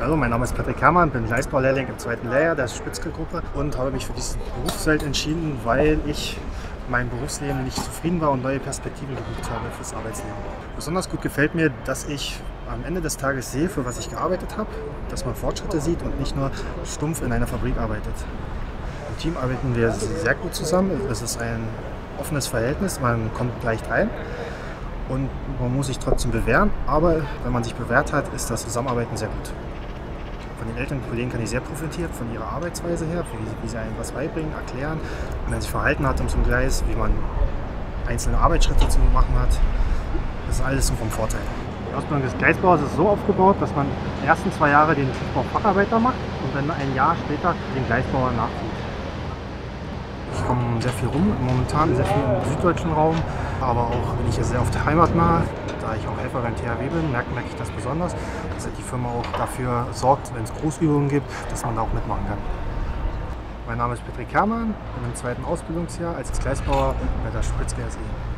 Hallo, mein Name ist Patrick Herrmann, bin Gleisbaulehrling im zweiten Lehrjahr der Spitzke-Gruppe und habe mich für dieses Berufsfeld entschieden, weil ich mein Berufsleben nicht zufrieden war und neue Perspektiven gesucht habe fürs Arbeitsleben. Besonders gut gefällt mir, dass ich am Ende des Tages sehe, für was ich gearbeitet habe, dass man Fortschritte sieht und nicht nur stumpf in einer Fabrik arbeitet. Im Team arbeiten wir sehr gut zusammen, es ist ein offenes Verhältnis, man kommt leicht rein. Und man muss sich trotzdem bewähren, aber wenn man sich bewährt hat, ist das Zusammenarbeiten sehr gut. Von den älteren Kollegen kann ich sehr profitieren, von ihrer Arbeitsweise her, wie sie einem was beibringen, erklären, wie man sich verhalten hat zum Gleis, wie man einzelne Arbeitsschritte zu machen hat. Das ist alles so vom Vorteil. Die Ausbildung des Gleisbauers ist so aufgebaut, dass man die ersten 2 Jahre den Tiefbau-Facharbeiter macht und dann ein Jahr später den Gleisbauer nachzieht. Ich komme sehr viel rum, momentan sehr viel im süddeutschen Raum, aber auch bin ich ja sehr oft heimatnah, da ich auch Helfer beim THW bin, merke ich das besonders, dass die Firma auch dafür sorgt, wenn es Großübungen gibt, dass man da auch mitmachen kann. Mein Name ist Patrick Herrmann, bin im 2. Ausbildungsjahr als Gleisbauer bei der Spitzke SE.